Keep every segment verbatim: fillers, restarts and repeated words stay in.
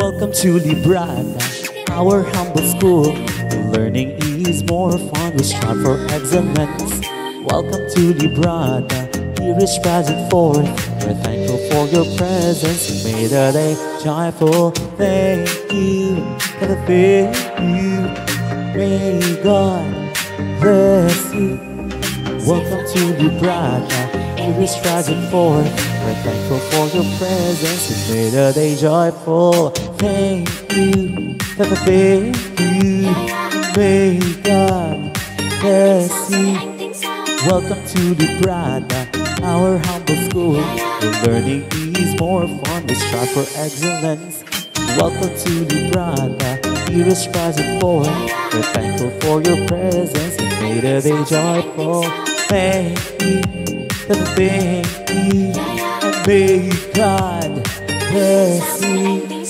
Welcome to Librada, our humble school. Learning is more fun, we strive for excellence. Welcome to Librada, here is present forth. We're thankful for your presence, you made our day joyful. Thank you for the faith you. May God bless you. Welcome to Librada, here is present forth. We're thankful for your presence, you made our day joyful. Thank you for the faith you. May God bless you. Welcome to Librada, our humble school. The learning is more fun, we strive for excellence. Welcome to Librada, here is present forth. We're thankful for your presence, you made our day joyful. Thank you for the thank you, and may God bless you.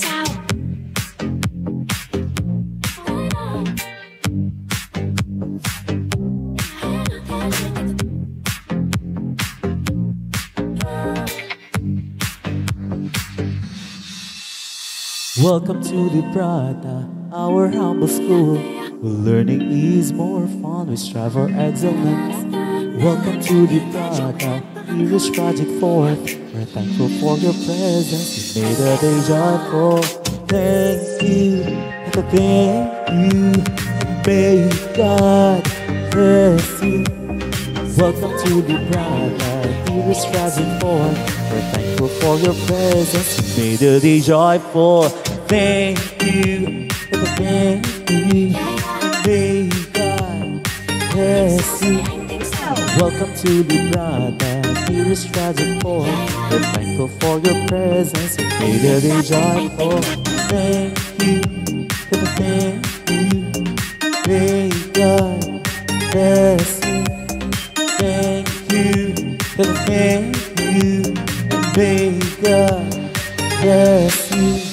Welcome to Librada, our humble school. Learning is more fun, we strive for excellence. Welcome to Librada, here is project forth. We're thankful for your presence, you made our day joyful. Thank you, and thank you, may God bless you. Welcome to Librada, here is project forth. We're thankful for your presence, you made our day joyful. Thank you, and thank you, may God bless you. Welcome to Librada, here is present forth. We're thankful for your presence, you made our day joyful. Thank you, and thank you, may God bless you. Thank you, and thank you, and may God bless you.